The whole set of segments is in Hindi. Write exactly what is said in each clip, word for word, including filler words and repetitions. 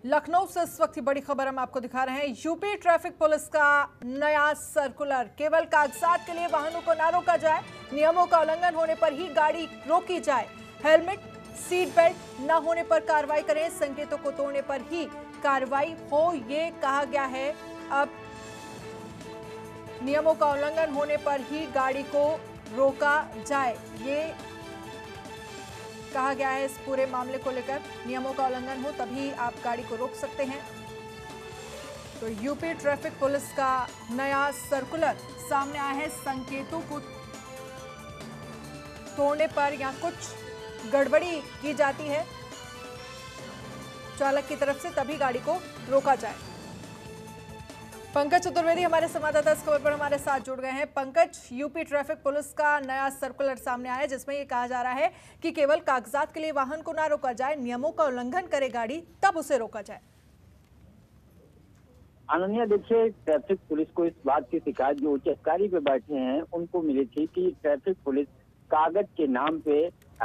लखनऊ से इस वक्त की बड़ी खबर हम आपको दिखा रहे हैं। यूपी ट्रैफिक पुलिस का नया सर्कुलर, केवल कागजात के लिए वाहनों को ना रोका जाए, नियमों का उल्लंघन होने पर ही गाड़ी रोकी जाए, हेलमेट सीट बेल्ट न होने पर कार्रवाई करें, संकेतों को तोड़ने पर ही कार्रवाई हो, ये कहा गया है। अब नियमों का उल्लंघन होने पर ही गाड़ी को रोका जाए, ये कहा गया है। इस पूरे मामले को लेकर नियमों का उल्लंघन हो तभी आप गाड़ी को रोक सकते हैं। तो यूपी ट्रैफिक पुलिस का नया सर्कुलर सामने आया है। संकेतों को तोड़ने पर या कुछ गड़बड़ी की जाती है चालक की तरफ से, तभी गाड़ी को रोका जाए। पंकज चतुर्वेदी हमारे संवाददाता इस खबर पर हमारे साथ जुड़ गए हैं। पंकज, यूपी ट्रैफिक पुलिस का नया सर्कुलर सामने आया है जिसमें ये कहा जा रहा है कि केवल कागजात के लिए वाहन को ना रोका जाए, नियमों का उल्लंघन करे गाड़ी तब उसे रोका जाए। अनन्या, देखिए, ट्रैफिक पुलिस को इस बात की शिकायत जो उच्च अधिकारी पे बैठे हैं उनको मिली थी कि ट्रैफिक पुलिस कागज के नाम पे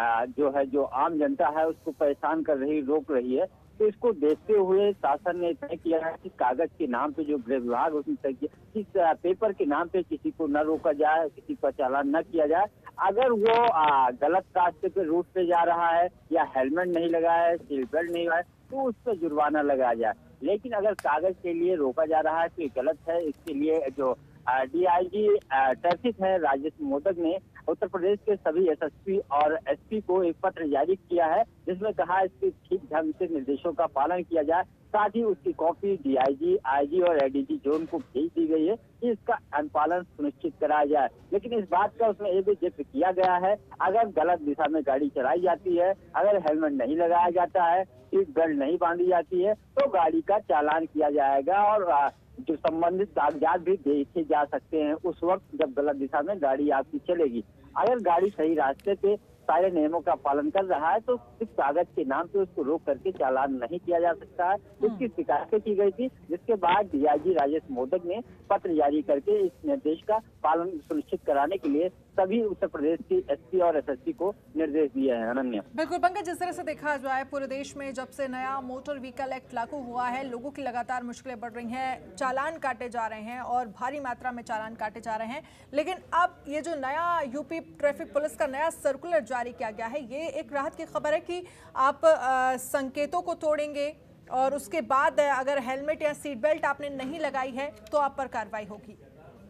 जो है जो आम जनता है उसको परेशान कर रही, रोक रही है। तो इसको देखते हुए शासन ने तय किया है कि कागज के नाम पे जो गृह विभाग उसने तय किया कि पेपर के नाम पे किसी को न रोका जाए, किसी का चालान न किया जाए। अगर वो आ, गलत रास्ते पे रूट पे जा रहा है या हेलमेट नहीं लगाया है, सीट बेल्ट नहीं लगाया तो उस पर जुर्माना लगाया जाए। लेकिन अगर कागज के लिए रोका जा रहा है तो ये गलत है। इसके लिए जो डीआईजी ट्रैफिक है राजेश मोदक ने उत्तर प्रदेश के सभी एसएसपी और एसपी को एक पत्र जारी किया है जिसमें कहा इसके ठीक ढंग से निर्देशों का पालन किया जाए। साथ ही उसकी कॉपी डीआईजी, आईजी और एडीजी जोन को भेज दी गई है कि इसका अनुपालन सुनिश्चित कराया जाए। लेकिन इस बात का उसमें ये भी जिक्र किया गया है, अगर गलत दिशा में गाड़ी चलाई जाती है, अगर हेलमेट नहीं लगाया जाता है, सीट बेल्ट नहीं बांधी जाती है तो गाड़ी का चालान किया जाएगा और जो संबंधित कागजात भी देखे जा सकते हैं उस वक्त जब गलत दिशा में गाड़ी आपकी चलेगी। अगर गाड़ी सही रास्ते पे सारे नियमों का पालन कर रहा है तो सिर्फ कागज के नाम पे उसको रोक करके चालान नहीं किया जा सकता है। इसकी शिकायत की गई थी जिसके बाद डीआईजी राजेश मोदक ने पत्र जारी करके इस निर्देश का पालन सुनिश्चित कराने के लिए सभी उत्तर प्रदेश की एसपी और एसएसपी को निर्देश दिए हैं। अनन्या, बिल्कुल पंकज, जिस तरह से देखा जाए पूरे देश में जब से नया मोटर व्हीकल एक्ट लागू हुआ है, लोगों की लगातार मुश्किलें बढ़ रही हैं, चालान काटे जा रहे हैं और भारी मात्रा में चालान काटे जा रहे हैं। लेकिन अब ये जो नया यूपी ट्रैफिक पुलिस का नया सर्कुलर जारी किया गया है, ये एक राहत की खबर है कि आप आ, संकेतों को तोड़ेंगे और उसके बाद अगर हेलमेट या सीट बेल्ट आपने नहीं लगाई है तो आप पर कार्रवाई होगी।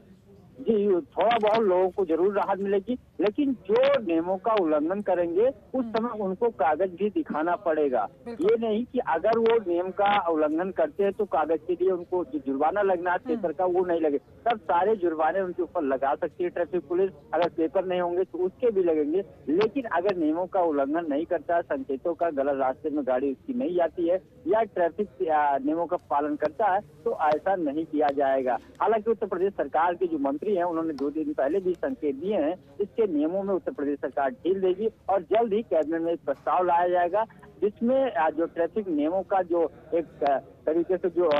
जी, थोड़ा बहुत लोगों को जरूर राहत मिलेगी, लेकिन जो नियमों का उल्लंघन करेंगे उस समय उनको कागज भी दिखाना पड़ेगा। ये नहीं कि अगर वो नियम का उल्लंघन करते हैं तो कागज के लिए उनको जुर्माना लगना है पेपर का, वो नहीं लगे। तब सारे जुर्माने उनके ऊपर लगा सकती है ट्रैफिक पुलिस। अगर पेपर नहीं होंगे तो उसके भी लगेंगे। लेकिन अगर नियमों का उल्लंघन नहीं करता, संकेतों का गलत रास्ते में गाड़ी उसकी नहीं जाती है या ट्रैफिक नियमों का पालन करता है तो ऐसा नहीं किया जाएगा। हालांकि उत्तर प्रदेश सरकार के जो मंत्री हैं उन्होंने दो दिन पहले भी संकेत दिए हैं, इसके नियमों में उत्तर प्रदेश सरकार ढील देगी और जल्द ही कैबिनेट में एक प्रस्ताव लाया जाएगा जिसमें जो ट्रैफिक नियमों का जो एक तरीके से जो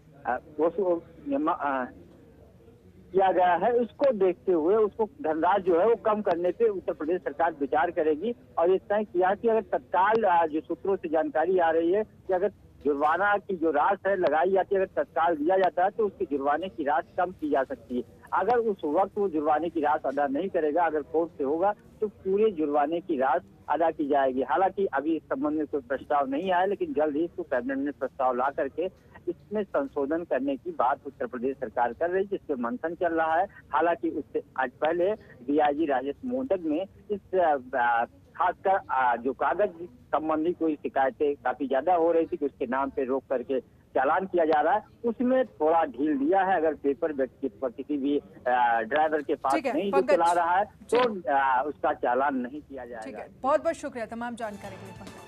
किया गया है उसको देखते हुए उसको धनराशि जो है वो कम करने पे उत्तर प्रदेश सरकार विचार करेगी। और ये तय किया कि अगर तत्काल जो सूत्रों से जानकारी आ रही है कि अगर जुर्माना की जो राशि है लगाई जाती है, अगर तत्काल दिया जाता है तो उसकी जुर्माने की राशि कम की जा सकती है। अगर उस वक्त वो जुर्माने की राशि अदा नहीं करेगा, अगर कोर्ट से होगा तो पूरे जुर्माने की राशि अदा की जाएगी। हालांकि अभी इस संबंध में कोई प्रस्ताव नहीं आया, लेकिन जल्द ही इसको कैबिनेट में प्रस्ताव ला करके इसमें संशोधन करने की बात उत्तर प्रदेश सरकार कर रही है, जिसपे मंथन चल रहा है। हालांकि उससे आज पहले डीआईजी राजेश मोदक ने इस खासकर जो कागज संबंधी कोई शिकायतें काफी ज्यादा हो रही थी कि उसके नाम पे रोक करके चालान किया जा रहा है, उसमें थोड़ा ढील दिया है। अगर पेपर व्यक्ति पर किसी भी ड्राइवर के पास नहीं जो चला रहा है तो उसका चालान नहीं किया जाएगा। बहुत बहुत शुक्रिया तमाम जानकारी के लिए।